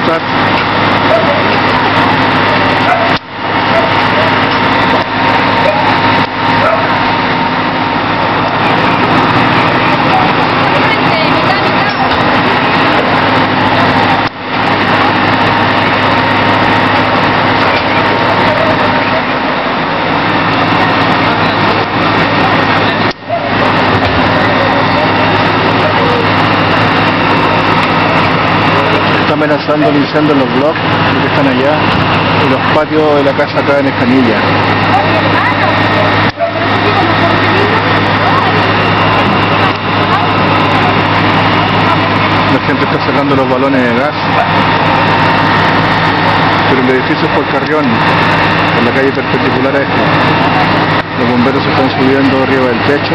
Ras. Amenazando el incendio en los bloques que están allá y los patios de la casa acá en Escanilla. La gente está sacando los balones de gas, pero el edificio es por Carrión, en la calle perpendicular a este. Los bomberos se están subiendo arriba del techo,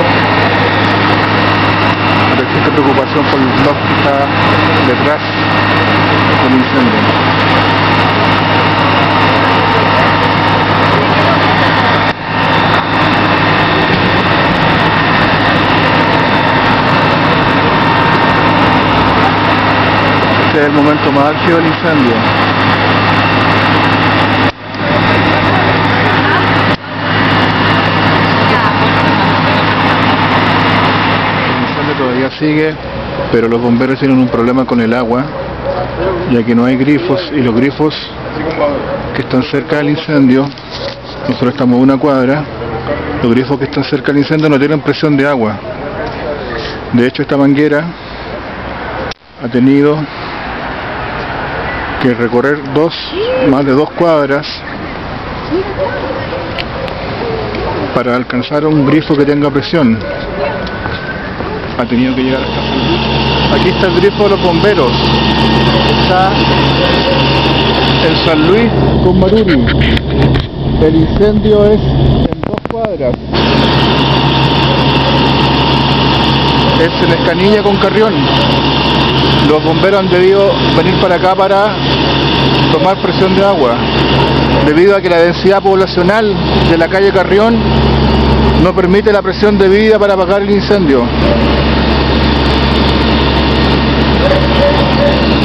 pero existe preocupación por el blog que está detrás del incendio. Este es el momento más álgido del incendio. El incendio todavía sigue, pero los bomberos tienen un problema con el agua, ya que no hay grifos, y los grifos que están cerca del incendio, nosotros estamos a una cuadra, los grifos que están cerca del incendio no tienen presión de agua. De hecho, esta manguera ha tenido que recorrer más de 2 cuadras para alcanzar un grifo que tenga presión. Ha tenido que llegar hasta aquí. Aquí está el grifo de los bomberos. Está en San Luis con Maruri. El incendio es en 2 cuadras. Es en Escanilla con Carrión. Los bomberos han debido venir para acá para tomar presión de agua, debido a que la densidad poblacional de la calle Carrión no permite la presión debida para apagar el incendio.